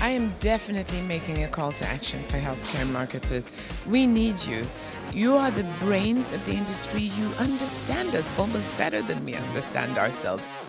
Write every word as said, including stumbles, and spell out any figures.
I am definitely making a call to action for healthcare marketers. We need you. You are the brains of the industry. You understand us almost better than we understand ourselves.